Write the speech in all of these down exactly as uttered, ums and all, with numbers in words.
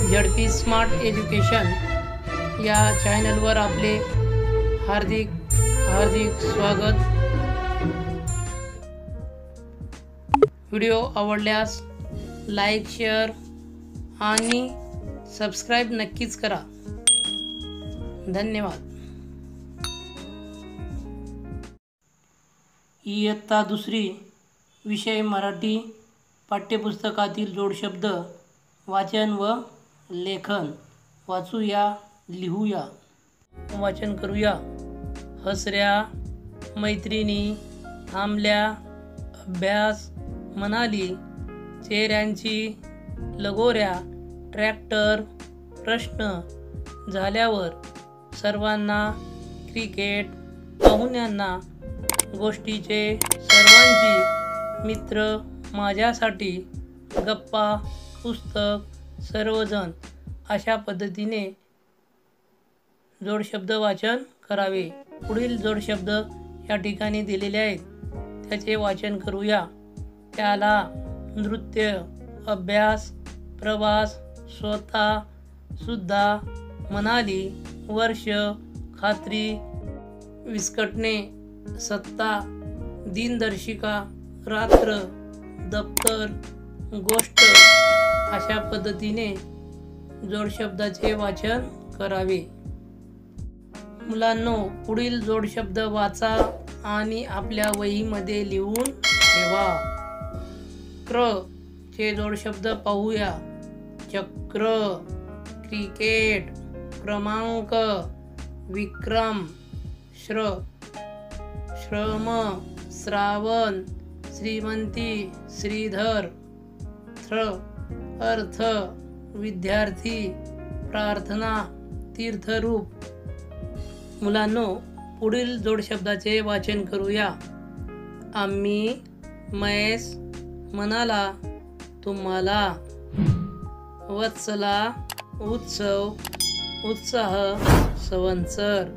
झडपी smart education या चॅनलवर आपले हार्दिक हार्दिक स्वागत। व्हिडिओ आवडल्यास लाईक, शेअर आणि सबस्क्राइब नक्कीच करा। धन्यवाद। इयत्ता दुसरी विषय मराठी पाठ्यपुस्तकातील जोडशब्द वाचन व लेखन वाचूया, लिहूया, वाचन करूया। हसऱ्या मैत्रिणी थांबल्या, अभ्यास म्हणाली, चेहऱ्यांची लगोऱ्या, ट्रॅक्टर, प्रश्न झाल्यावर, सर्वांना क्रिकेट, पाहुण्यांना, गोष्टीचे सर्वांची, मित्र माझ्यासाठी, गप्पा, पुस्तक, सर्वजण अशा पद्धतीने जोडशब्द वाचन करावे। पुढील जोडशब्द या ठिकाणी दिलेले आहेत, त्याचे वाचन करूया। त्याला, नृत्य, अभ्यास, प्रवास, स्वतः, सुद्धा, म्हणाली, वर्ष, खात्री, विस्कटणे, सत्ता, दिनदर्शिका, रात्र, दप्तर, गोष्ट अशा पद्धतीने जोडशब्दाचे वाचन करावे। मुलांनो, पुढील जोडशब्द वाचा आणि आपल्या वहीमध्ये लिहून ठेवा। क्र चे जोडशब्द पाहूया। चक्र, क्रिकेट, क्रमांक, विक्रम, श्र, श्रम, श्रावण, श्रीमंती, श्रीधर, थ्र, अर्थ, विद्यार्थी, प्रार्थना, तीर्थरूप। मुलांनो, पुढील जोडशब्दाचे वाचन करूया। आम्ही, महेश, म्हणाला, तुम्हाला, वत्सला, उत्सव, उत्साह, संवत्सर,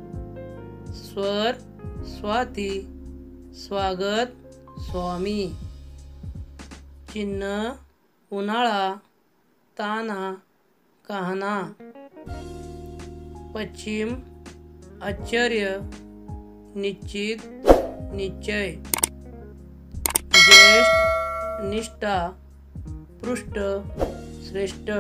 स्वर, स्वाती, स्वागत, स्वामी, चिन्ह, उन्हाळा, ताना, कहना, पश्चिम, आश्चर्य, निश्चित, निश्चय, ज्येष्ठ, निष्ठा, पृष्ठ, श्रेष्ठ,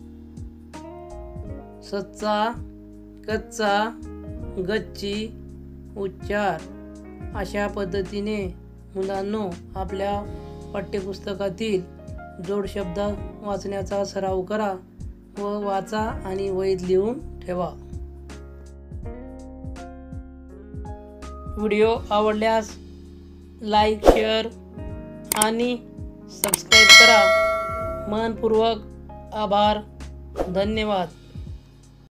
सच्चा, कच्चा, गच्ची, उच्चार अशा पद्धतीने मुलांनो आपल्या पाठ्यपुस्तकातील जोडशब्द वाचण्याचा सराव करा व वाचा आणि वहीत लिहून ठेवा। व्हिडिओ आवडल्यास लाईक, शेअर आणि सबस्क्राइब करा। मनपूर्वक आभार। धन्यवाद।